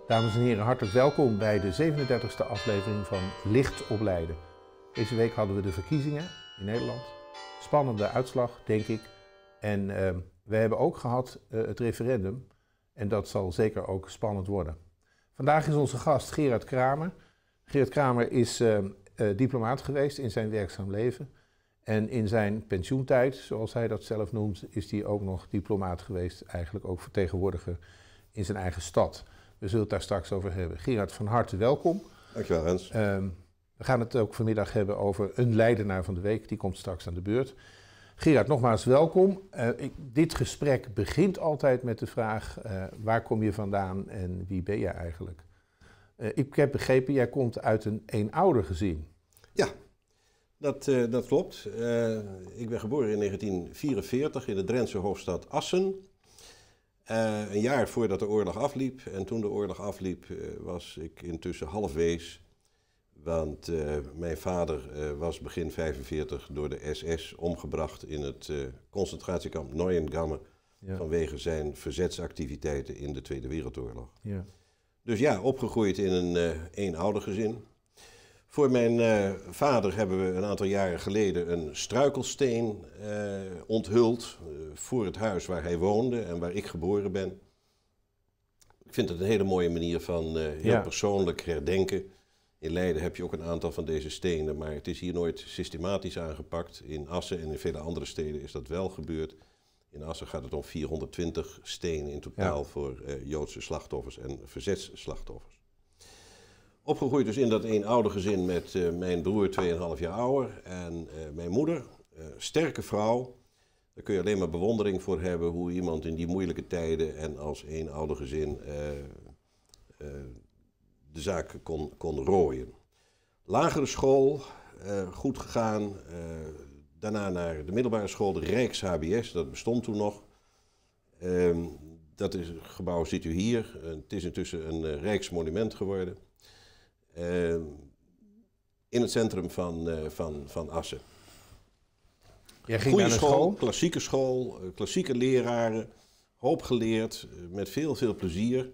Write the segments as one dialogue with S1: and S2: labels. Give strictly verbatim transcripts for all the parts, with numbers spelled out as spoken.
S1: Dames en heren, hartelijk welkom bij de zevenendertigste aflevering van Licht Opleiden. Deze week hadden we de verkiezingen in Nederland. Spannende uitslag, denk ik. En uh, we hebben ook gehad uh, het referendum. En dat zal zeker ook spannend worden. Vandaag is onze gast Gerard Kramer. Gerard Kramer is uh, uh, diplomaat geweest in zijn werkzaam leven. En in zijn pensioentijd, zoals hij dat zelf noemt, is hij ook nog diplomaat geweest. Eigenlijk ook vertegenwoordiger in zijn eigen stad. We zullen het daar straks over hebben. Gerard, van harte welkom.
S2: Dankjewel, Rens.
S1: Uh, we gaan het ook vanmiddag hebben over een Leidenaar van de week. Die komt straks aan de beurt. Gerard, nogmaals welkom. Uh, ik, dit gesprek begint altijd met de vraag, uh, waar kom je vandaan en wie ben je eigenlijk? Uh, ik heb begrepen, jij komt uit een eenoudergezin.
S2: Ja, dat, uh, dat klopt. Uh, ik ben geboren in negentien vierenveertig in de Drentse hoofdstad Assen. Uh, een jaar voordat de oorlog afliep. En toen de oorlog afliep uh, was ik intussen half wees. Want uh, mijn vader uh, was begin vijfenveertig door de S S omgebracht in het uh, concentratiekamp Neuengamme. Ja. Vanwege zijn verzetsactiviteiten in de Tweede Wereldoorlog. Ja. Dus ja, opgegroeid in een uh, eenoudergezin. Voor mijn uh, vader hebben we een aantal jaren geleden een struikelsteen uh, onthuld uh, voor het huis waar hij woonde en waar ik geboren ben. Ik vind het een hele mooie manier van uh, heel ja. persoonlijk herdenken. In Leiden heb je ook een aantal van deze stenen, maar het is hier nooit systematisch aangepakt. In Assen en in vele andere steden is dat wel gebeurd. In Assen gaat het om vierhonderdtwintig stenen in totaal ja. voor uh, Joodse slachtoffers en verzetsslachtoffers. Opgegroeid dus in dat eenoudergezin met uh, mijn broer tweeënhalf jaar ouder en uh, mijn moeder. Uh, sterke vrouw. Daar kun je alleen maar bewondering voor hebben hoe iemand in die moeilijke tijden en als eenoudergezin uh, uh, de zaak kon, kon rooien. Lagere school, uh, goed gegaan. Uh, daarna naar de middelbare school, de Rijks-H B S, dat bestond toen nog. Uh, dat is, het gebouw ziet u hier. Uh, het is intussen een uh, Rijksmonument geworden. Uh, in het centrum van, uh, van, van Assen.
S1: Jij ging
S2: Goeie
S1: naar
S2: school,
S1: school,
S2: klassieke school, uh, klassieke leraren, hoop geleerd, uh, met veel, veel plezier.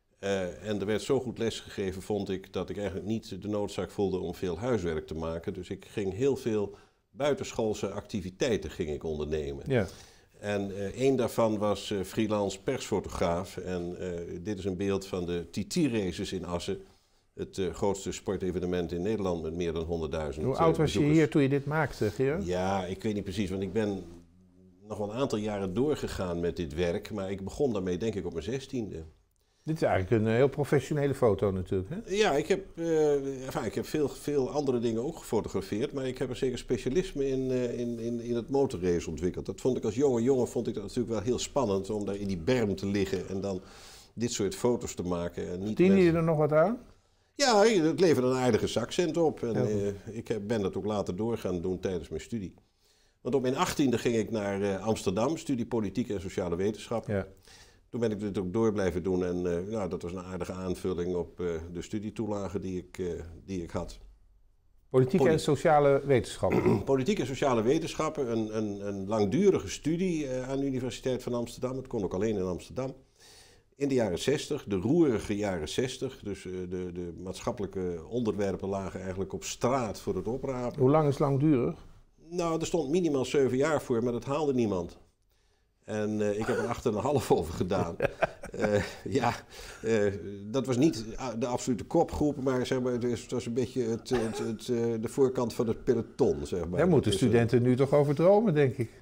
S2: Uh, en er werd zo goed lesgegeven, vond ik, dat ik eigenlijk niet de noodzaak voelde om veel huiswerk te maken. Dus ik ging heel veel buitenschoolse activiteiten ging ik ondernemen. Ja. En uh, een daarvan was uh, freelance persfotograaf. En uh, dit is een beeld van de T T-races in Assen. Het uh, grootste sportevenement in Nederland met meer dan honderdduizend
S1: Hoe oud was
S2: bezoekers.
S1: je hier toen je dit maakte, Gerard?
S2: Ja, ik weet niet precies, want ik ben nog wel een aantal jaren doorgegaan met dit werk. Maar ik begon daarmee denk ik op mijn zestiende.
S1: Dit is eigenlijk een heel professionele foto natuurlijk, hè?
S2: Ja, ik heb, uh, enfin, ik heb veel, veel andere dingen ook gefotografeerd. Maar ik heb er zeker specialisme in, uh, in, in, in het motorrace ontwikkeld. Dat vond ik als jonge jongen vond ik dat natuurlijk wel heel spannend om daar in die berm te liggen en dan dit soort foto's te maken. En niet
S1: Diende
S2: met...
S1: je er nog wat aan?
S2: Ja, het leverde een aardige zakcent op. En uh, ik ben dat ook later door gaan doen tijdens mijn studie. Want op mijn achttiende ging ik naar uh, Amsterdam, studie politiek en sociale wetenschappen. Ja. Toen ben ik dit ook door blijven doen en uh, nou, dat was een aardige aanvulling op uh, de studietoelagen die ik, uh, die ik had.
S1: Politiek Poli- en sociale wetenschappen?
S2: Politiek en sociale wetenschappen, een, een, een langdurige studie uh, aan de Universiteit van Amsterdam. Het kon ook alleen in Amsterdam. In de jaren zestig, de roerige jaren zestig, dus uh, de, de maatschappelijke onderwerpen lagen eigenlijk op straat voor het oprapen.
S1: Hoe lang is langdurig?
S2: Nou, er stond minimaal zeven jaar voor, maar dat haalde niemand. En uh, ik heb er acht en een half over gedaan. Uh, ja, uh, dat was niet de absolute kopgroep, maar, zeg maar het was een beetje het, het, het, uh, de voorkant van het peloton. Zeg maar.
S1: Daar moeten
S2: dus,
S1: studenten uh, nu toch over dromen, denk ik.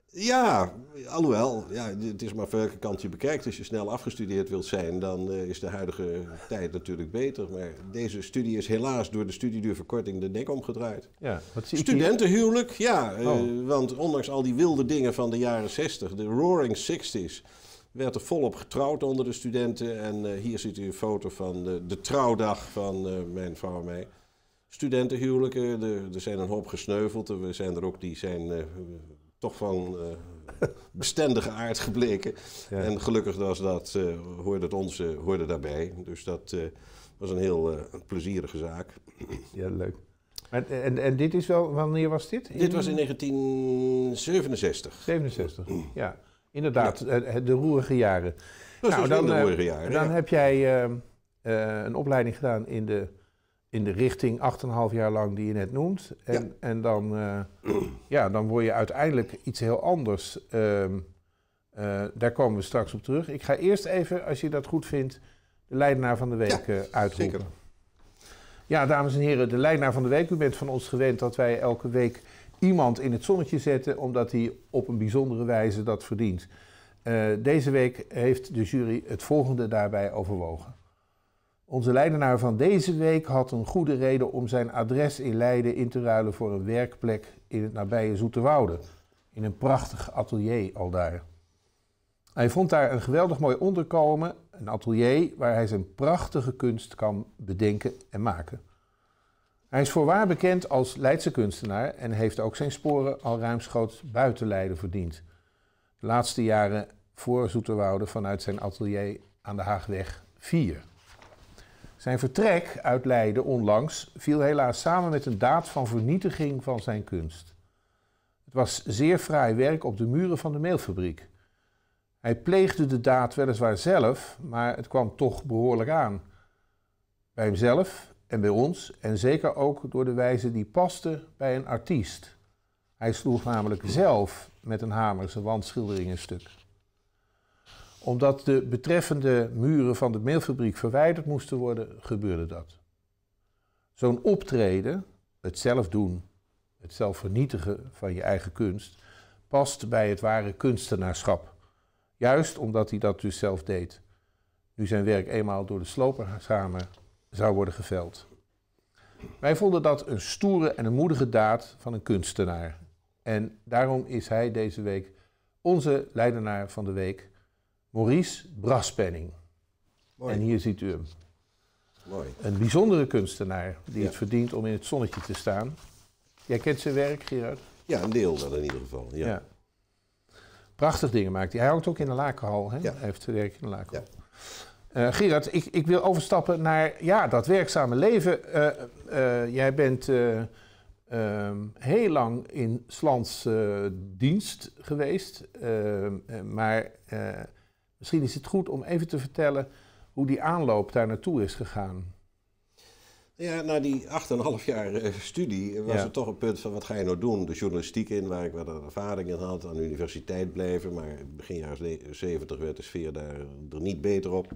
S2: Ja, alhoewel, ja, het is maar van welke kant je bekijkt. Als je snel afgestudeerd wilt zijn, dan uh, is de huidige tijd natuurlijk beter. Maar deze studie is helaas door de studieduurverkorting de nek omgedraaid. Ja, wat zie Studentenhuwelijk, ja. Uh, oh. Want ondanks al die wilde dingen van de jaren zestig, de roaring sixties, werd er volop getrouwd onder de studenten. En uh, hier ziet u een foto van de, de trouwdag van uh, mijn vrouw en mij. Studentenhuwelijken, de, er zijn een hoop gesneuveld. Er zijn er ook die zijn... Uh, toch van uh, bestendige aard gebleken. Ja. En gelukkig was dat, uh, hoorde het ons uh, hoorde daarbij. Dus dat uh, was een heel uh, plezierige zaak.
S1: Ja, leuk. En, en, en dit is wel, wanneer was dit?
S2: In... Dit was in negentien zevenenzestig.
S1: zevenenzestig, ja. Inderdaad, ja. De roerige jaren.
S2: Dat
S1: nou,
S2: dan,
S1: de roerige
S2: jaren,
S1: dan
S2: ja.
S1: heb jij uh, uh, een opleiding gedaan in de, in de richting acht en een half jaar lang die je net noemt. En,
S2: Ja.
S1: en dan, uh, ja, dan word je uiteindelijk iets heel anders. Uh, uh, daar komen we straks op terug. Ik ga eerst even, als je dat goed vindt, de Leidenaar van de Week
S2: ja,
S1: uh, uitroepen.
S2: Zeker.
S1: Ja, dames en heren, de Leidenaar van de Week. U bent van ons gewend dat wij elke week iemand in het zonnetje zetten, omdat hij op een bijzondere wijze dat verdient. Uh, deze week heeft de jury het volgende daarbij overwogen. Onze Leidenaar van deze week had een goede reden om zijn adres in Leiden in te ruilen voor een werkplek in het nabije Zoeterwoude. In een prachtig atelier aldaar. Hij vond daar een geweldig mooi onderkomen, een atelier waar hij zijn prachtige kunst kan bedenken en maken. Hij is voorwaar bekend als Leidse kunstenaar en heeft ook zijn sporen al ruimschoots buiten Leiden verdiend. De laatste jaren voor Zoeterwoude vanuit zijn atelier aan de Haagweg vier. Zijn vertrek uit Leiden onlangs viel helaas samen met een daad van vernietiging van zijn kunst. Het was zeer fraai werk op de muren van de meelfabriek. Hij pleegde de daad weliswaar zelf, maar het kwam toch behoorlijk aan. Bij hemzelf en bij ons, en zeker ook door de wijze die paste bij een artiest. Hij sloeg namelijk zelf met een hamer zijn wandschilderingen stuk. Omdat de betreffende muren van de meelfabriek verwijderd moesten worden, gebeurde dat. Zo'n optreden, het zelf doen, het zelf vernietigen van je eigen kunst, past bij het ware kunstenaarschap. Juist omdat hij dat dus zelf deed. Nu zijn werk eenmaal door de sloperhamer zou worden geveld. Wij vonden dat een stoere en een moedige daad van een kunstenaar. En daarom is hij deze week onze Leidenaar van de Week, Maurice Braspenning.
S2: Mooi.
S1: En hier ziet u hem.
S2: Mooi.
S1: Een bijzondere kunstenaar die
S2: Ja.
S1: het verdient om in het zonnetje te staan. Jij kent zijn werk, Gerard?
S2: Ja, een deel dan in ieder geval. Ja.
S1: Ja. Prachtig dingen maakt hij. Hij hangt ook in de Lakenhal. Hè?
S2: Ja.
S1: Hij heeft werk in de Lakenhal.
S2: Ja.
S1: Uh, Gerard, ik, ik wil overstappen naar ja, dat werkzame leven. Uh, uh, jij bent uh, uh, heel lang in 's Lands uh, dienst geweest. Uh, uh, maar uh, misschien is het goed om even te vertellen hoe die aanloop daar naartoe is gegaan.
S2: Ja, na die acht en een half jaar uh, studie was
S1: Ja.
S2: het toch een punt van wat ga je nou doen? De journalistiek in, waar ik wat ervaring in had, aan de universiteit blijven. Maar begin jaren zeventig werd de sfeer daar er niet beter op.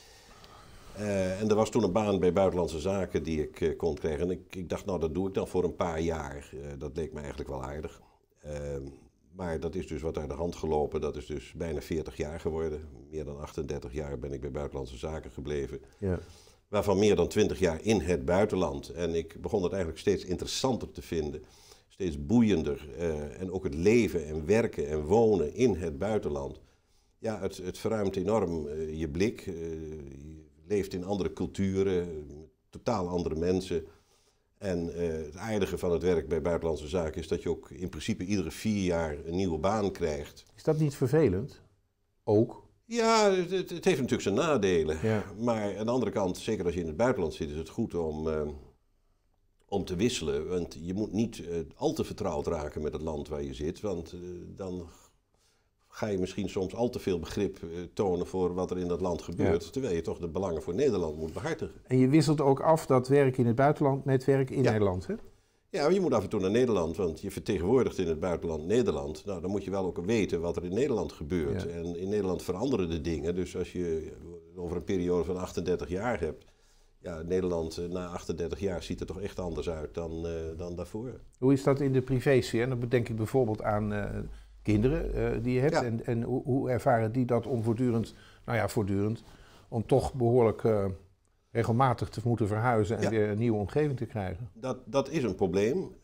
S2: Uh, en er was toen een baan bij Buitenlandse Zaken die ik uh, kon krijgen. En ik, ik dacht, nou dat doe ik dan voor een paar jaar. Uh, dat leek me eigenlijk wel aardig. Uh, maar dat is dus wat uit de hand gelopen. Dat is dus bijna veertig jaar geworden. Meer dan achtendertig jaar ben ik bij Buitenlandse Zaken gebleven.
S1: Ja.
S2: Waarvan meer dan twintig jaar in het buitenland. En ik begon het eigenlijk steeds interessanter te vinden. Steeds boeiender. Uh, en ook het leven en werken en wonen in het buitenland. Ja, het, het verruimt enorm uh, je blik. Uh, je leeft in andere culturen, totaal andere mensen. En uh, het aardige van het werk bij Buitenlandse Zaken is dat je ook in principe iedere vier jaar een nieuwe baan krijgt.
S1: Is dat niet vervelend? Ook?
S2: Ja, het, het heeft natuurlijk zijn nadelen.
S1: Ja.
S2: Maar aan de andere kant, zeker als je in het buitenland zit, is het goed om, uh, om te wisselen. Want je moet niet uh, al te vertrouwd raken met het land waar je zit. Want uh, dan ga je misschien soms al te veel begrip uh, tonen voor wat er in dat land gebeurt. Ja. Terwijl je toch de belangen voor Nederland moet behartigen.
S1: En je wisselt ook af dat werk in het buitenland met werk in
S2: ja.
S1: Nederland, hè?
S2: Ja, maar je moet af en toe naar Nederland, want je vertegenwoordigt in het buitenland Nederland. Nou, dan moet je wel ook weten wat er in Nederland gebeurt. Ja. En in Nederland veranderen de dingen. Dus als je over een periode van achtendertig jaar hebt, ja, Nederland na achtendertig jaar ziet er toch echt anders uit dan, uh, dan daarvoor.
S1: Hoe is dat in de privésfeer? En dan denk ik bijvoorbeeld aan uh, kinderen uh, die je hebt. Ja. En, en hoe, hoe ervaren die dat om voortdurend, nou ja, voortdurend, om toch behoorlijk Uh, regelmatig te moeten verhuizen en ja. weer een nieuwe omgeving te krijgen?
S2: Dat, dat is een probleem. Uh,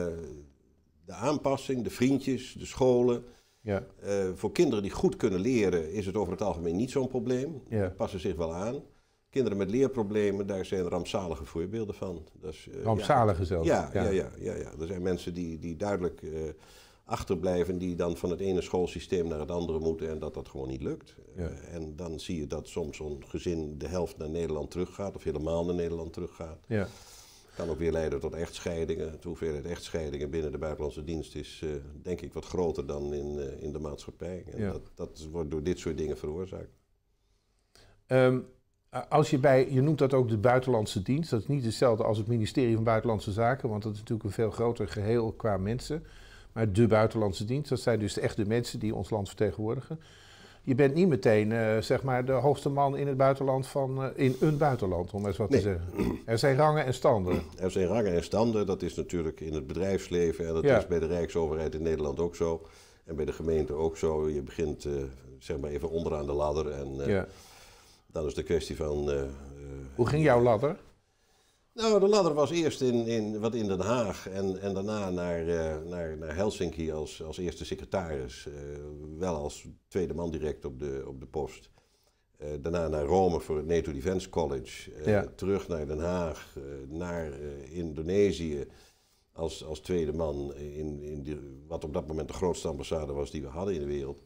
S2: de aanpassing, de vriendjes, de scholen.
S1: Ja.
S2: Uh, voor kinderen die goed kunnen leren is het over het algemeen niet zo'n probleem.
S1: Ja.
S2: Die passen zich wel aan. Kinderen met leerproblemen, daar zijn rampzalige voorbeelden van. Dat is, uh,
S1: rampzalige
S2: ja,
S1: zelfs?
S2: Ja, ja. Ja, ja, ja, ja. Er zijn mensen die, die duidelijk Uh, achterblijven, die dan van het ene schoolsysteem naar het andere moeten en dat dat gewoon niet lukt. Ja. Uh, en dan zie je dat soms zo'n gezin de helft naar Nederland teruggaat of helemaal naar Nederland teruggaat.
S1: Ja.
S2: Kan ook weer leiden tot echtscheidingen. De hoeveelheid echtscheidingen binnen de buitenlandse dienst is uh, denk ik wat groter dan in, uh, in de maatschappij. En
S1: ja.
S2: dat, dat wordt door dit soort dingen veroorzaakt.
S1: Um, Als je bij, je noemt dat ook de buitenlandse dienst. Dat is niet hetzelfde als het ministerie van Buitenlandse Zaken, want dat is natuurlijk een veel groter geheel qua mensen. Maar de buitenlandse dienst, dat zijn dus echt de mensen die ons land vertegenwoordigen. Je bent niet meteen uh, zeg maar de hoogste man in het buitenland van uh, in een buitenland, om eens wat nee. te zeggen. Er zijn rangen en standen.
S2: Er zijn rangen en standen. Dat is natuurlijk in het bedrijfsleven en dat ja. is bij de Rijksoverheid in Nederland ook zo. En bij de gemeente ook zo. Je begint uh, zeg maar even onderaan de ladder en uh, ja. dan is de kwestie van... Uh,
S1: Hoe ging jouw ladder?
S2: Nou, de ladder was eerst in, in, wat in Den Haag en, en daarna naar, uh, naar, naar Helsinki als, als eerste secretaris. Uh, wel als tweede man direct op de, op de post. Uh, daarna naar Rome voor het NATO Defense College. Uh, ja. Terug naar Den Haag, uh, naar uh, Indonesië als, als tweede man in, in die, wat op dat moment de grootste ambassade was die we hadden in de wereld.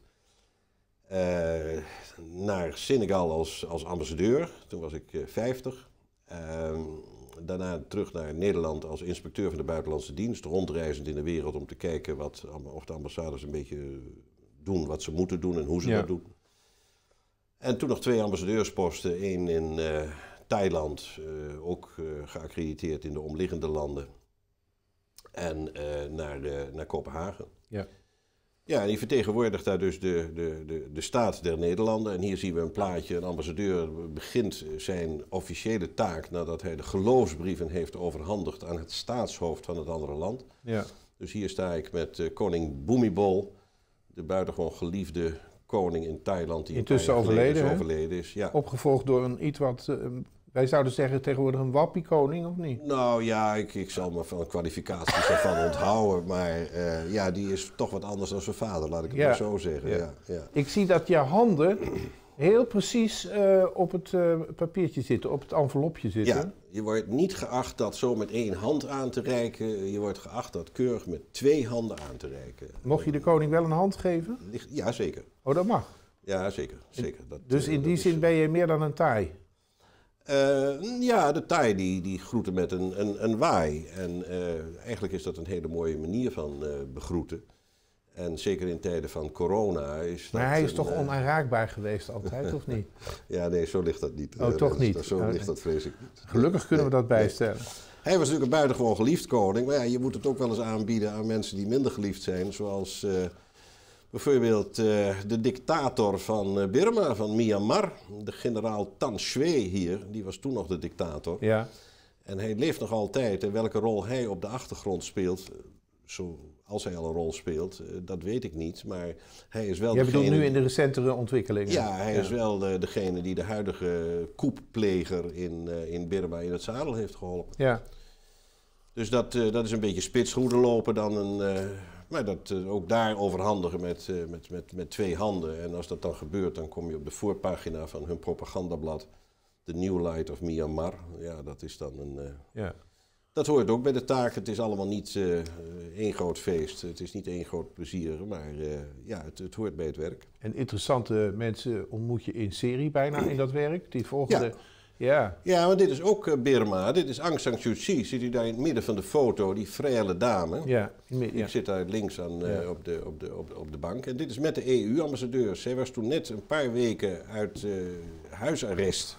S2: Uh, naar Senegal als, als ambassadeur, toen was ik uh, vijftig. Uh, Daarna terug naar Nederland als inspecteur van de buitenlandse dienst, rondreizend in de wereld om te kijken wat, of de ambassades een beetje doen wat ze moeten doen en hoe ze ja. dat doen. En toen nog twee ambassadeursposten, één in uh, Thailand, uh, ook uh, geaccrediteerd in de omliggende landen, en uh, naar, uh, naar Kopenhagen. Ja. Ja, en die vertegenwoordigt daar dus de, de, de, de staat der Nederlanden. En hier zien we een plaatje. Een ambassadeur begint zijn officiële taak nadat hij de geloofsbrieven heeft overhandigd aan het staatshoofd van het andere land. Ja. Dus hier sta ik met uh, koning Bhumibol, de buitengewoon geliefde koning in Thailand. Die
S1: intussen overleden,
S2: is overleden is. Ja.
S1: Opgevolgd door een iets wat... Uh, Wij zouden zeggen tegenwoordig een wappiekoning, of niet?
S2: Nou ja, ik, ik zal me van kwalificaties ervan onthouden. Maar uh, ja, die is toch wat anders dan zijn vader, laat ik het ja. maar zo zeggen. Ja. Ja, ja.
S1: Ik zie dat je handen heel precies uh, op het uh, papiertje zitten, op het envelopje zitten.
S2: Ja, je wordt niet geacht dat zo met één hand aan te reiken. Je wordt geacht dat keurig met twee handen aan te reiken.
S1: Mocht je de koning wel een hand geven?
S2: Ja, zeker.
S1: Oh, dat mag?
S2: Ja, zeker. zeker. Dat,
S1: dus in
S2: uh,
S1: die zin is... ben je meer dan een Thai?
S2: Uh, ja, de Thai die, die groeten met een, een, een waai. En uh, eigenlijk is dat een hele mooie manier van uh, begroeten. En zeker in tijden van corona is
S1: maar
S2: dat...
S1: hij is
S2: een,
S1: toch
S2: uh...
S1: onaanraakbaar geweest altijd, of niet?
S2: Ja, nee, zo ligt dat niet.
S1: Oh, uh, toch niet?
S2: Zo ligt dat vrees ik niet.
S1: Gelukkig kunnen nee, we dat bijstellen.
S2: Nee. Hij was natuurlijk een buitengewoon geliefd koning. Maar ja, je moet het ook wel eens aanbieden aan mensen die minder geliefd zijn. Zoals... Uh, Bijvoorbeeld uh, de dictator van uh, Birma, van Myanmar, de generaal Tan Shwe hier, die was toen nog de dictator. Ja. En hij leeft nog altijd en welke rol hij op de achtergrond speelt, zo, als hij al een rol speelt, uh, dat weet ik niet. Maar hij is wel
S1: Jij
S2: degene...
S1: bedoelt nu in de recentere ontwikkelingen?
S2: Ja, hij
S1: ja.
S2: is wel uh, degene die de huidige koeppleger in, uh, in Birma in het zadel heeft geholpen. Ja. Dus dat, uh, dat is een beetje spitsroede lopen dan een... Uh, Maar dat uh, ook daar overhandigen met, uh, met, met, met twee handen. En als dat dan gebeurt, dan kom je op de voorpagina van hun propagandablad, The New Light of Myanmar. Ja, dat is dan een... Uh, ja. Dat hoort ook bij de taak. Het is allemaal niet uh, één groot feest. Het is niet één groot plezier, maar uh, ja, het, het hoort bij het werk.
S1: En interessante mensen ontmoet je in serie bijna in dat werk? Die volgende...
S2: Ja.
S1: Ja.
S2: Ja, maar dit is ook uh, Birma. Dit is Aung San Suu Kyi. Ziet u daar in het midden van de foto, die frêle dame. Ja, ja. Ik zit daar links aan, uh, ja. op, de, op, de, op, de, op de bank. En dit is met de E U-ambassadeurs. Zij was toen net een paar weken uit uh, huisarrest.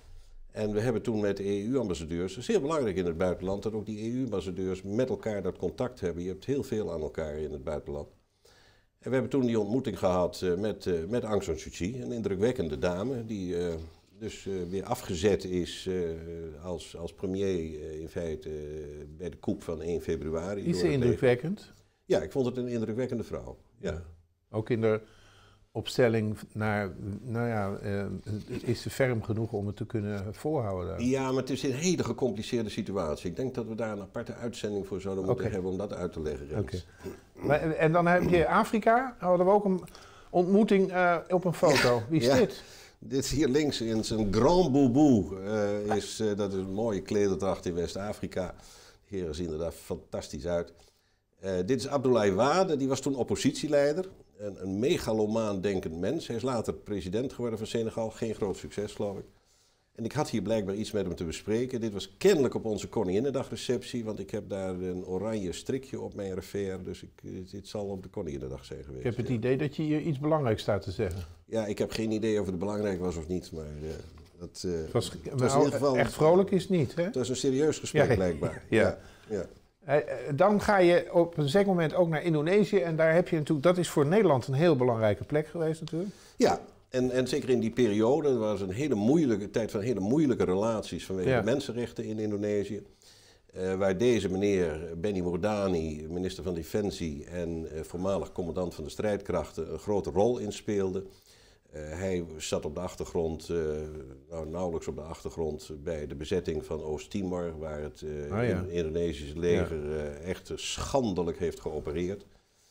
S2: En we hebben toen met de E U-ambassadeurs, het is heel belangrijk in het buitenland, dat ook die E U-ambassadeurs met elkaar dat contact hebben. Je hebt heel veel aan elkaar in het buitenland. En we hebben toen die ontmoeting gehad uh, met, uh, met Aung San Suu Kyi, een indrukwekkende dame die... Uh, dus uh, weer afgezet is uh, als, als premier uh, in feite uh, bij de coup van één februari.
S1: Is ze indrukwekkend?
S2: Ja, ik vond het een indrukwekkende vrouw. Ja. Ja.
S1: Ook in de opstelling naar, nou ja, uh, is ze ferm genoeg om het te kunnen volhouden daar?
S2: Ja, maar het is een hele gecompliceerde situatie. Ik denk dat we daar een aparte uitzending voor zouden moeten okay. hebben om dat uit te leggen.
S1: Okay. Maar, en dan heb je Afrika, hadden we ook een ontmoeting uh, op een foto. Wie is ja. dit?
S2: Dit hier links in zijn Grand Boubou, uh, is, uh, dat is een mooie klederdracht in West-Afrika. De heren zien er daar fantastisch uit. Uh, dit is Abdoulaye Wade, die was toen oppositieleider. Een, een megalomaan denkend mens. Hij is later president geworden van Senegal, geen groot succes geloof ik. En ik had hier blijkbaar iets met hem te bespreken. Dit was kennelijk op onze Koninginnedagreceptie, want ik heb daar een oranje strikje op mijn revers. Dus ik, dit zal op de Koninginnedag zijn geweest.
S1: Ik heb het
S2: ja.
S1: idee dat je hier iets belangrijks staat te zeggen.
S2: Ja, ik heb geen idee of het belangrijk was of niet, maar uh, Dat, uh,
S1: het was,
S2: het was in ieder geval,
S1: echt vrolijk is het niet, hè?
S2: Het was een serieus gesprek,
S1: ja,
S2: blijkbaar.
S1: Ja.
S2: Ja,
S1: ja. Uh, dan ga je op een zeker moment ook naar Indonesië. En daar heb je natuurlijk, dat is voor Nederland een heel belangrijke plek geweest natuurlijk.
S2: Ja, en, en zeker in die periode was een hele moeilijke tijd van hele moeilijke relaties vanwege ja. de mensenrechten in Indonesië. Uh, waar deze meneer Benny Murdani, minister van Defensie en uh, voormalig commandant van de strijdkrachten, een grote rol in speelde. Uh, hij zat op de achtergrond, uh, nou, nauwelijks op de achtergrond, bij de bezetting van Oost-Timor, waar het uh, oh, ja. Indonesische leger ja. uh, echt schandelijk heeft geopereerd.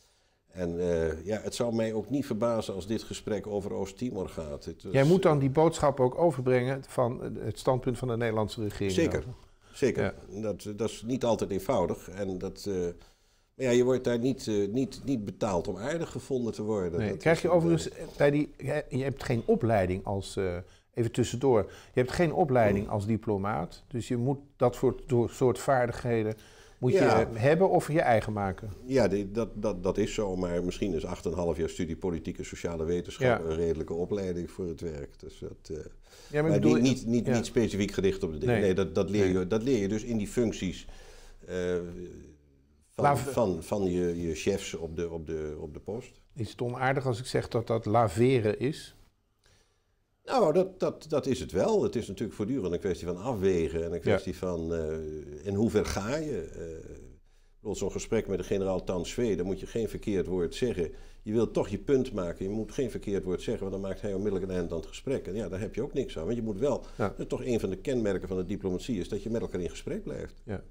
S2: En uh, ja, het zou mij ook niet verbazen als dit gesprek over Oost-Timor gaat. Het was,
S1: Jij moet dan die boodschap ook overbrengen van het standpunt van de Nederlandse regering.
S2: Zeker, zeker. Ja. Dat, dat is niet altijd eenvoudig. En dat, uh, maar ja, je wordt daar niet, uh, niet, niet betaald om aardig gevonden te worden.
S1: Nee,
S2: dat
S1: krijg je
S2: is,
S1: overigens bij die, je hebt geen opleiding als, uh, even tussendoor, je hebt geen opleiding als diplomaat. Dus je moet dat voor, door soort vaardigheden moet ja. je hebben of je eigen maken.
S2: Ja, die, dat, dat, dat is zo, maar misschien is acht en een half jaar studie politieke sociale wetenschap ja. een redelijke opleiding voor het werk. Dus dat, uh, ja, maar maar bedoel, niet, niet, niet, ja. niet specifiek gericht op de dingen. Nee, nee, dat, dat, leer je, nee. dat leer je dus in die functies uh, van, Lave, van, van je, je chefs op de, op, de, op de post.
S1: Is het onaardig als ik zeg dat dat laveren is?
S2: Nou, dat, dat, dat is het wel. Het is natuurlijk voortdurend een kwestie van afwegen en een kwestie ja. van uh, in hoever ga je. Uh, Zo'n gesprek met de generaal Tan Swe, daar moet je geen verkeerd woord zeggen. Je wilt toch je punt maken, je moet geen verkeerd woord zeggen, want dan maakt hij onmiddellijk een eind aan het gesprek. En ja, daar heb je ook niks aan, want je moet wel, ja. dat is toch een van de kenmerken van de diplomatie, is dat je met elkaar in gesprek blijft. Ja.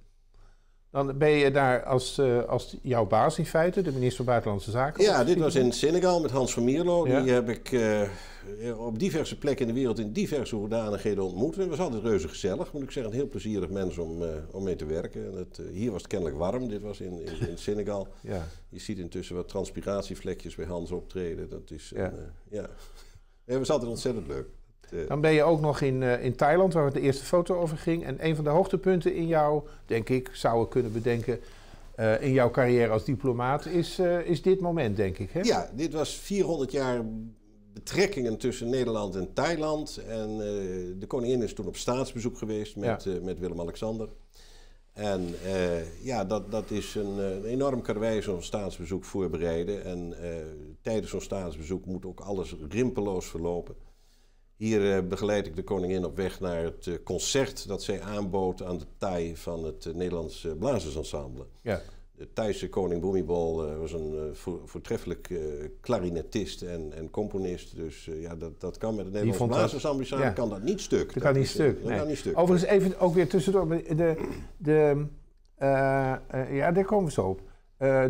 S1: Dan ben je daar als, uh, als jouw baas in feite, de minister van Buitenlandse Zaken?
S2: Ja, dit was in Senegal met Hans van Mierlo. Ja. Die heb ik uh, op diverse plekken in de wereld in diverse hoedanigheden ontmoet. Het was altijd reuze gezellig, moet ik zeggen. Een heel plezierig mens om, uh, om mee te werken. En het, uh, hier was het kennelijk warm, dit was in, in, in Senegal. Ja. Je ziet intussen wat transpiratievlekjes bij Hans optreden. Dat is, ja. Een, uh, ja. Het was altijd ontzettend leuk.
S1: Dan ben je ook nog in, uh, in Thailand, waar de eerste foto over ging. En een van de hoogtepunten in jouw, denk ik, zou ik kunnen bedenken, uh, in jouw carrière als diplomaat, is, uh, is dit moment, denk ik. Hè?
S2: Ja, dit was vierhonderd jaar betrekkingen tussen Nederland en Thailand. En uh, de koningin is toen op staatsbezoek geweest met, ja. uh, met Willem-Alexander. En uh, ja, dat, dat is een, een enorm karwei, zo'n staatsbezoek voorbereiden. En uh, tijdens zo'n staatsbezoek moet ook alles rimpeloos verlopen. Hier uh, begeleid ik de koningin op weg naar het uh, concert dat zij aanbood aan de Thai van het uh, Nederlands uh, Blazersensemble. Ja. De Thaise koning Bhumibol uh, was een uh, vo voortreffelijk uh, klarinetist en, en componist. Dus uh, ja, dat, dat kan met het Nederlands Blazersensemble samen, ja. kan dat niet stuk.
S1: Dat, dat kan niet
S2: is,
S1: stuk.
S2: Dat
S1: nee.
S2: kan niet stuk.
S1: Overigens even ook weer tussendoor, de, de, uh, uh, ja, daar komen we zo op. Uh,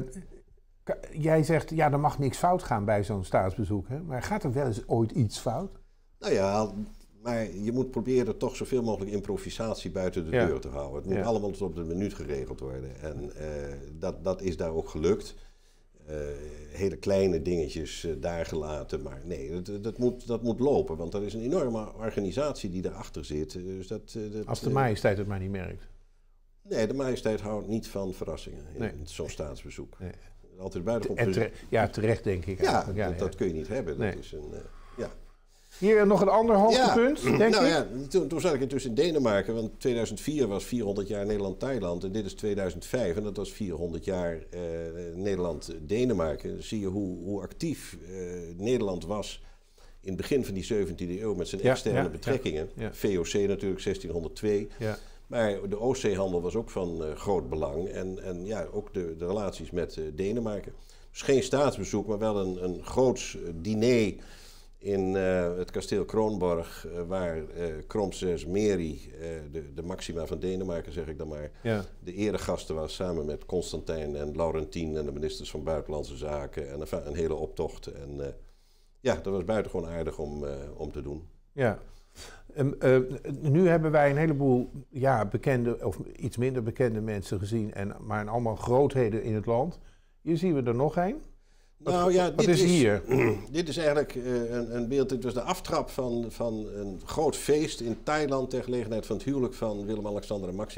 S1: jij zegt, ja, er mag niks fout gaan bij zo'n staatsbezoek. Hè? Maar gaat er wel eens ooit iets fout?
S2: Nou ja, maar je moet proberen toch zoveel mogelijk improvisatie buiten de ja. deur te houden. Het moet ja. allemaal tot op de minuut geregeld worden. En uh, dat, dat is daar ook gelukt. Uh, hele kleine dingetjes uh, daar gelaten, maar nee, dat, dat, moet, dat moet lopen. Want er is een enorme organisatie die daarachter zit. Dus dat, uh, dat,
S1: Als de majesteit het maar niet merkt.
S2: Nee, de majesteit houdt niet van verrassingen in nee. zo'n staatsbezoek. Nee. Altijd buitengewoon.
S1: Tere ja, terecht denk ik.
S2: Ja, ja, dat, ja, dat kun je niet hebben. Nee. Dat is een, uh, ja.
S1: Hier nog een ander hoogtepunt,
S2: ja.
S1: denk
S2: nou,
S1: ik.
S2: Ja, toen, toen zat ik intussen in Denemarken, want tweeduizend vier was vierhonderd jaar Nederland-Thailand en dit is tweeduizend vijf en dat was vierhonderd jaar uh, Nederland-Denemarken. Dan zie je hoe, hoe actief uh, Nederland was in het begin van die zeventiende eeuw met zijn ja, externe ja, betrekkingen. Ja, ja. V O C natuurlijk, zestienhonderdtwee. Ja. Maar de Oostzeehandel was ook van uh, groot belang en, en ja, ook de, de relaties met uh, Denemarken. Dus geen staatsbezoek, maar wel een, een groots uh, diner in uh, het kasteel Kroonborg, uh, waar uh, Kronprinses Mary, uh, de, de Maxima van Denemarken zeg ik dan maar, ja. de eregasten was samen met Constantijn en Laurentien en de ministers van Buitenlandse Zaken en enfin, een hele optocht. En uh, ja, dat was buitengewoon aardig om, uh, om te doen.
S1: Ja. Um, uh, nu hebben wij een heleboel ja, bekende of iets minder bekende mensen gezien, en, maar allemaal grootheden in het land. Hier zien we er nog een. Wat,
S2: nou ja,
S1: wat
S2: dit
S1: is
S2: is
S1: hier?
S2: Dit is eigenlijk uh, een, een beeld. Dit was de aftrap van, van een groot feest in Thailand ter gelegenheid van het huwelijk van Willem-Alexander en Maxima.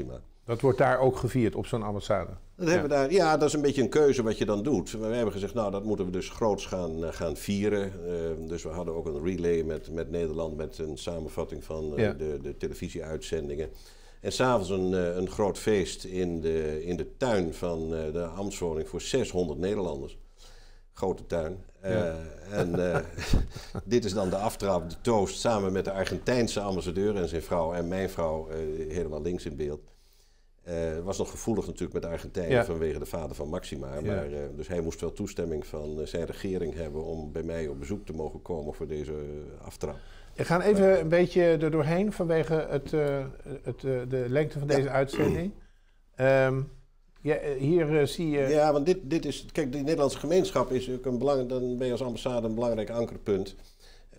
S1: Dat wordt daar ook gevierd op zo'n ambassade?
S2: Dat hebben we daar, ja, dat is een beetje een keuze wat je dan doet. We hebben gezegd, nou, dat moeten we dus groots gaan, uh, gaan vieren. Uh, dus we hadden ook een relay met, met Nederland met een samenvatting van uh, ja. de, de televisieuitzendingen. En s'avonds een, uh, een groot feest in de, in de tuin van uh, de ambtswoning voor zeshonderd Nederlanders. Grote tuin. Uh, ja. En uh, dit is dan de aftrap, de toast, samen met de Argentijnse ambassadeur en zijn vrouw en mijn vrouw, uh, helemaal links in beeld. Het uh, was nog gevoelig natuurlijk met de Argentijnen ja. vanwege de vader van Maxima. Ja. Maar, uh, dus hij moest wel toestemming van uh, zijn regering hebben om bij mij op bezoek te mogen komen voor deze uh, aftrap.
S1: We gaan even maar, een beetje er doorheen vanwege het, uh, het, uh, de lengte van deze ja. uitzending. Um, ja, hier uh, zie je...
S2: Ja, want dit, dit is... Kijk, de Nederlandse gemeenschap is ook een belang, dan ben je als ambassade een belangrijk ankerpunt. Uh,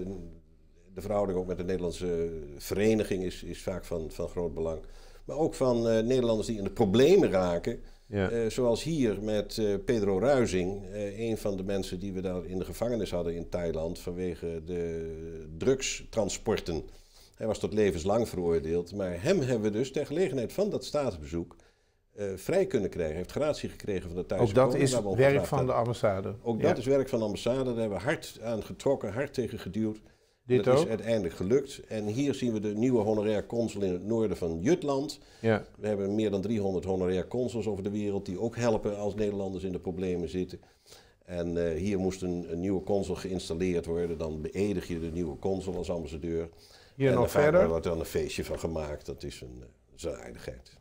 S2: de verhouding ook met de Nederlandse vereniging is, is vaak van, van groot belang. Maar ook van uh, Nederlanders die in de problemen raken. Ja. Uh, zoals hier met uh, Pedro Ruizing, uh, een van de mensen die we daar in de gevangenis hadden in Thailand vanwege de drugstransporten. Hij was tot levenslang veroordeeld, maar hem hebben we dus ter gelegenheid van dat staatsbezoek uh, vrij kunnen krijgen. Hij heeft gratie gekregen van de Thaise
S1: Ook dat
S2: koning,
S1: is werk van de ambassade?
S2: Ook ja. dat is werk van de ambassade, daar hebben we hard aan getrokken, hard tegen geduwd.
S1: Dit
S2: dat
S1: ook?
S2: is uiteindelijk gelukt. En hier zien we de nieuwe honorair consul in het noorden van Jutland. Ja. We hebben meer dan driehonderd honorair consuls over de wereld die ook helpen als Nederlanders in de problemen zitten. En uh, hier moest een, een nieuwe consul geïnstalleerd worden. Dan beëdig je de nieuwe consul als ambassadeur.
S1: Hier
S2: en
S1: nog verder?
S2: Er wordt dan een feestje van gemaakt. Dat is een, uh, een aardigheid.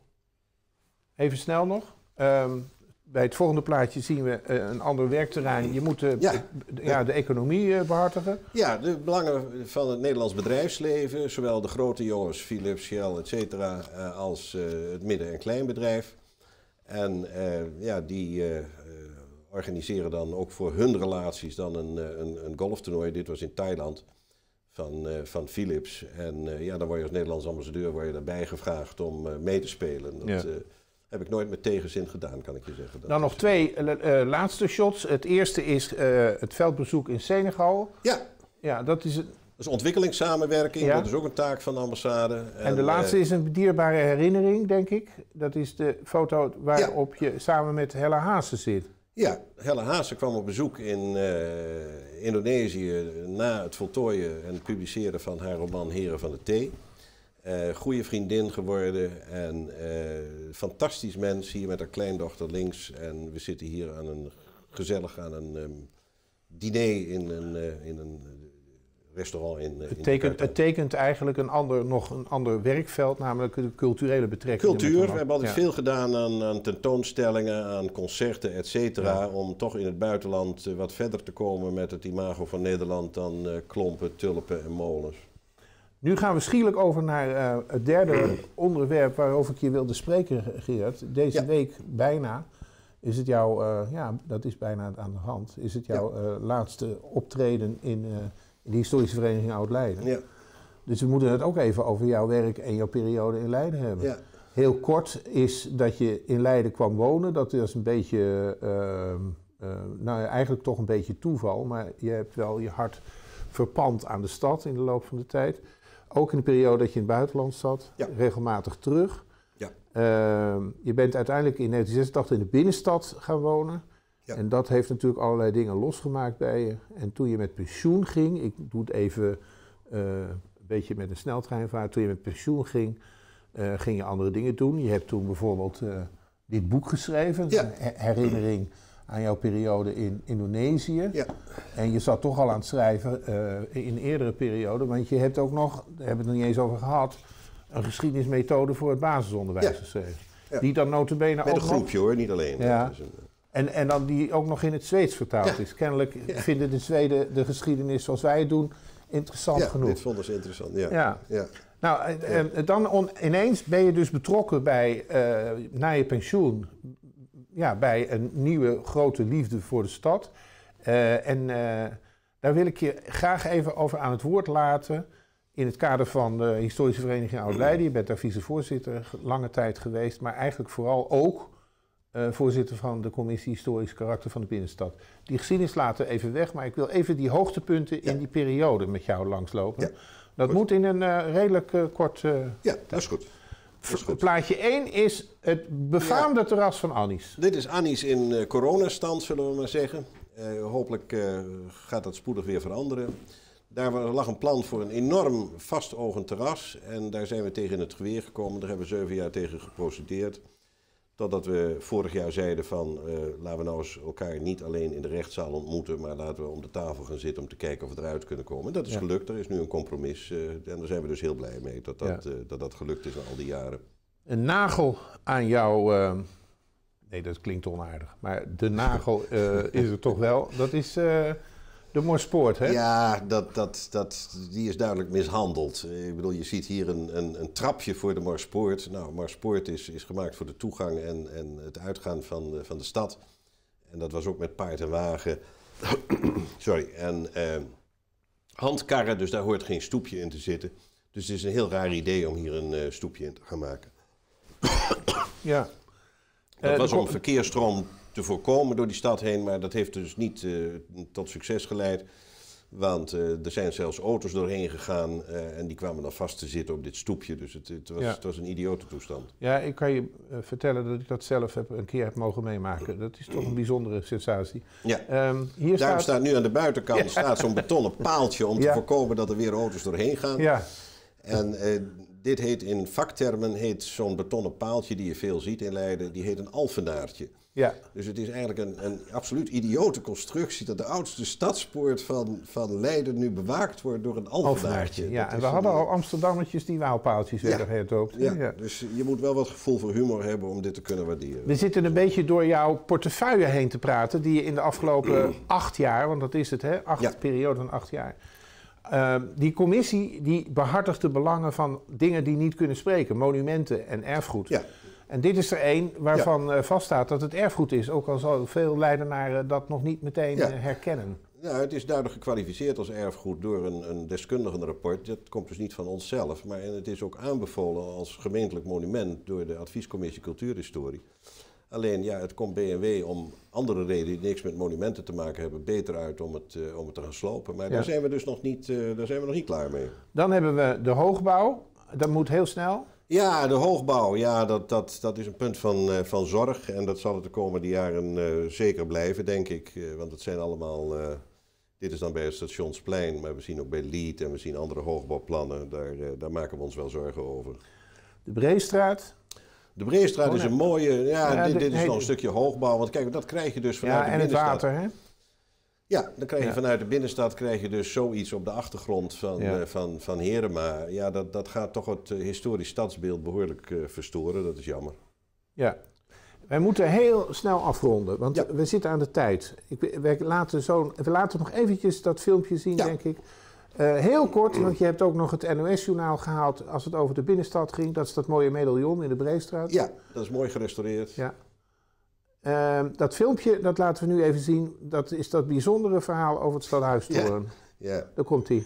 S1: Even snel nog. Um, bij het volgende plaatje zien we uh, een ander werkterrein. Je moet uh, ja. Ja, de economie uh, behartigen.
S2: Ja, de belangen van het Nederlands bedrijfsleven. Zowel de grote jongens, Philips, Shell, et cetera, uh, als uh, het midden- en kleinbedrijf. En uh, ja, die uh, uh, organiseren dan ook voor hun relaties dan een, een, een golftoernooi. Dit was in Thailand van, uh, van Philips. En uh, ja, dan word je als Nederlands ambassadeur word je daarbij gevraagd om uh, mee te spelen. Dat, ja. uh, heb ik nooit met tegenzin gedaan, kan ik je zeggen. Dat
S1: Dan nog twee uh, uh, laatste shots. Het eerste is uh, het veldbezoek in Senegal.
S2: Ja.
S1: Ja, dat is... Het...
S2: Dat is ontwikkelingssamenwerking, ja. Dat is ook een taak van de ambassade.
S1: En, en de laatste uh, is een dierbare herinnering, denk ik. Dat is de foto waarop ja. je samen met Hella Haase zit.
S2: Ja, Hella Haase kwam op bezoek in uh, Indonesië na het voltooien en publiceren van haar roman Heren van de Thee. Uh, goede vriendin geworden en uh, fantastisch mens, hier met haar kleindochter links. En we zitten hier aan een gezellig aan een um, diner in een, uh, in een restaurant in, uh,
S1: het, tekent,
S2: in
S1: het tekent eigenlijk een ander, nog een ander werkveld, namelijk de culturele betrekkingen.
S2: Cultuur, we hebben altijd ja. veel gedaan aan, aan tentoonstellingen, aan concerten, et cetera. Ja. Om toch in het buitenland uh, wat verder te komen met het imago van Nederland dan uh, klompen, tulpen en molens.
S1: Nu gaan we schielijk over naar uh, het derde onderwerp waarover ik je wilde spreken, Gerard. Deze ja. week bijna is het jouw, uh, ja, dat is bijna aan de hand, is het jouw ja. uh, laatste optreden in, uh, in de historische vereniging Oud-Leiden. Ja. Dus we moeten het ook even over jouw werk en jouw periode in Leiden hebben. Ja. Heel kort is dat je in Leiden kwam wonen. Dat is een beetje, uh, uh, nou eigenlijk toch een beetje toeval, maar je hebt wel je hart verpand aan de stad in de loop van de tijd. Ook in de periode dat je in het buitenland zat, ja. regelmatig terug. Ja. Uh, je bent uiteindelijk in negentien zesentachtig in de binnenstad gaan wonen. Ja. En dat heeft natuurlijk allerlei dingen losgemaakt bij je. En toen je met pensioen ging, ik doe het even uh, een beetje met een sneltreinvaart. Toen je met pensioen ging, uh, ging je andere dingen doen. Je hebt toen bijvoorbeeld uh, dit boek geschreven, ja. een herinnering aan jouw periode in Indonesië. Ja. En je zat toch al aan het schrijven uh, in een eerdere periode, want je hebt ook nog, daar hebben we het nog niet eens over gehad, een geschiedenismethode voor het basisonderwijs ja. geschreven. Ja. Die dan notabene ook
S2: met een
S1: nog...
S2: groepje hoor, niet alleen.
S1: Ja. Een... En, en dan die ook nog in het Zweeds vertaald ja. is. Kennelijk ja. vinden de Zweden de geschiedenis zoals wij het doen interessant
S2: ja,
S1: genoeg.
S2: Dit vonden ze interessant, ja.
S1: ja.
S2: ja.
S1: Nou, en, en dan on, ineens ben je dus betrokken bij, uh, na je pensioen, ja, bij een nieuwe grote liefde voor de stad. Uh, en uh, daar wil ik je graag even over aan het woord laten. In het kader van de Historische Vereniging Oud-Leiden. Je bent daar vicevoorzitter lange tijd geweest, maar eigenlijk vooral ook uh, voorzitter van de commissie Historisch Karakter van de Binnenstad. Die geschiedenis laten we even weg, maar ik wil even die hoogtepunten ja. in die periode met jou langslopen. Ja, dat goed. Moet in een uh, redelijk uh, kort... Uh,
S2: ja, dat is goed.
S1: Plaatje één is het befaamde ja. terras van Annie's.
S2: Dit is Annie's in uh, coronastand, zullen we maar zeggen. Uh, hopelijk uh, gaat dat spoedig weer veranderen. Daar lag een plan voor een enorm vastogend terras. En daar zijn we tegen in het geweer gekomen. Daar hebben we zeven jaar tegen geprocedeerd. Totdat we vorig jaar zeiden van, uh, laten we nou eens elkaar niet alleen in de rechtszaal ontmoeten, maar laten we om de tafel gaan zitten om te kijken of we eruit kunnen komen. En dat is ja. gelukt, er is nu een compromis uh, en daar zijn we dus heel blij mee dat dat, ja. uh, dat, dat gelukt is na al die jaren.
S1: Een nagel aan jouw, uh, nee dat klinkt onaardig, maar de nagel uh, is er toch wel, dat is uh, de Morspoort, hè?
S2: Ja, dat, dat, dat, die is duidelijk mishandeld. Ik bedoel, je ziet hier een, een, een trapje voor de Morspoort. Nou, Morspoort is, is gemaakt voor de toegang en, en het uitgaan van de, van de stad. En dat was ook met paard en wagen. Sorry, en uh, handkarren, dus daar hoort geen stoepje in te zitten. Dus het is een heel raar idee om hier een uh, stoepje in te gaan maken.
S1: Ja.
S2: Dat
S1: uh,
S2: was om verkeersstroom te voorkomen door die stad heen, maar dat heeft dus niet uh, tot succes geleid. Want uh, er zijn zelfs auto's doorheen gegaan uh, en die kwamen dan vast te zitten op dit stoepje. Dus het, het, was, ja. het was een idiote toestand.
S1: Ja, ik kan je uh, vertellen dat ik dat zelf heb, een keer heb mogen meemaken. Dat is toch een bijzondere sensatie.
S2: Ja.
S1: Um, hier
S2: Daarom
S1: staat...
S2: staat nu aan de buitenkant ja. staat zo'n betonnen paaltje om te ja. voorkomen dat er weer auto's doorheen gaan.
S1: Ja.
S2: En uh, dit heet in vaktermen, heet zo'n betonnen paaltje die je veel ziet in Leiden, die heet een alfenaartje. Ja. Dus het is eigenlijk een, een absoluut idiote constructie dat de oudste stadspoort van, van Leiden nu bewaakt wordt door een alfenaartje.
S1: Ja, en we hadden al Amsterdammetjes die waalpaaltjes
S2: ja.
S1: werden gehoopt.
S2: Ja. Ja, dus je moet wel wat gevoel voor humor hebben om dit te kunnen waarderen.
S1: We zitten een beetje door jouw portefeuille heen te praten, die je in de afgelopen acht jaar, want dat is het hè, acht ja. periode van acht jaar. Uh, die commissie die behartigt de belangen van dingen die niet kunnen spreken, monumenten en erfgoed. Ja. En dit is er één waarvan ja. uh, vaststaat dat het erfgoed is, ook al zal veel Leidenaren dat nog niet meteen ja. uh, herkennen.
S2: Nou, het is duidelijk gekwalificeerd als erfgoed door een, een deskundigenrapport. Dat komt dus niet van onszelf, maar het is ook aanbevolen als gemeentelijk monument door de Adviescommissie Cultuurhistorie. Alleen, ja, het komt B en W om andere redenen die niks met monumenten te maken hebben, beter uit om het, uh, om het te gaan slopen. Maar ja. daar zijn we dus nog niet, uh, daar zijn we nog niet klaar mee.
S1: Dan hebben we de hoogbouw. Dat moet heel snel.
S2: Ja, de hoogbouw, ja, dat, dat, dat is een punt van, uh, van zorg. En dat zal het de komende jaren uh, zeker blijven, denk ik. Uh, want het zijn allemaal, uh, dit is dan bij het Stationsplein, maar we zien ook bij Lied en we zien andere hoogbouwplannen. Daar, uh, daar maken we ons wel zorgen over.
S1: De Breestraat.
S2: De Breestraat oh, is een mooie, ja, ja dit, dit is hey, nog een stukje hoogbouw. Want kijk, dat krijg je dus vanuit
S1: ja,
S2: de
S1: en
S2: binnenstad.
S1: Het water, hè?
S2: Ja, dan krijg je ja. vanuit de binnenstad krijg je dus zoiets op de achtergrond van, ja. uh, van, van Herema. Ja, dat, dat gaat toch het uh, historisch stadsbeeld behoorlijk uh, verstoren. Dat is jammer.
S1: Ja, wij moeten heel snel afronden, want ja. we zitten aan de tijd. Ik, we, laten zo, we laten nog eventjes dat filmpje zien, ja. denk ik. Uh, heel kort, want je hebt ook nog het N O S-journaal gehaald als het over de binnenstad ging. Dat is dat mooie medaillon in de Breestraat.
S2: Ja, dat is mooi gerestaureerd.
S1: Ja. Uh, dat filmpje, dat laten we nu even zien. Dat is dat bijzondere verhaal over het Stadhuistoren.
S2: Ja. Ja.
S1: Daar komt hij.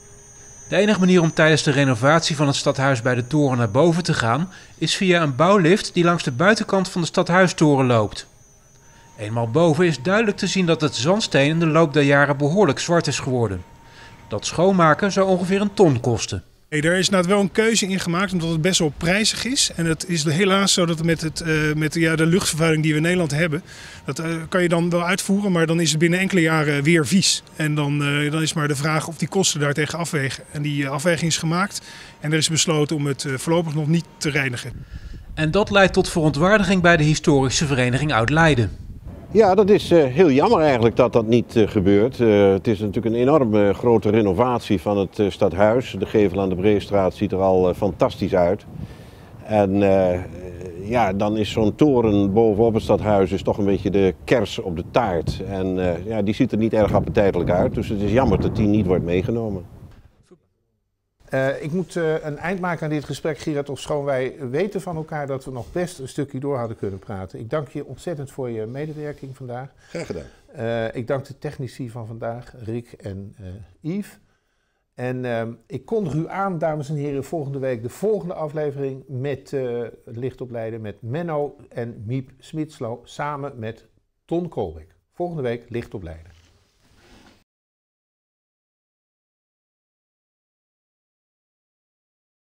S3: De enige manier om tijdens de renovatie van het stadhuis bij de toren naar boven te gaan, is via een bouwlift die langs de buitenkant van de Stadhuistoren loopt. Eenmaal boven is duidelijk te zien dat het zandsteen in de loop der jaren behoorlijk zwart is geworden. Dat schoonmaken zou ongeveer een ton kosten.
S4: Hey, er is nou wel een keuze in gemaakt omdat het best wel prijzig is. En het is helaas zo dat met, het, uh, met ja, de luchtvervuiling die we in Nederland hebben, dat uh, kan je dan wel uitvoeren, maar dan is het binnen enkele jaren weer vies. En dan, uh, dan is maar de vraag of die kosten daartegen afwegen. En die uh, afweging is gemaakt en er is besloten om het uh, voorlopig nog niet te reinigen.
S3: En dat leidt tot verontwaardiging bij de historische vereniging Oud-Leiden.
S2: Ja, dat is uh, heel jammer eigenlijk dat dat niet uh, gebeurt. Uh, het is natuurlijk een enorme grote renovatie van het uh, stadhuis. De gevel aan de Breestraat ziet er al uh, fantastisch uit. En uh, ja, dan is zo'n toren bovenop het stadhuis is toch een beetje de kers op de taart. En uh, ja, die ziet er niet erg appetijtelijk uit. Dus het is jammer dat die niet wordt meegenomen.
S1: Uh, ik moet uh, een eind maken aan dit gesprek, Gerard, ofschoon wij weten van elkaar dat we nog best een stukje door hadden kunnen praten. Ik dank je ontzettend voor je medewerking vandaag.
S2: Graag gedaan.
S1: Uh, ik dank de technici van vandaag, Rick en uh, Yves. En uh, ik kondig u aan, dames en heren, volgende week de volgende aflevering met uh, Licht op Leiden met Menno en Miep Smitslo samen met Ton Koolbeek. Volgende week Licht op Leiden.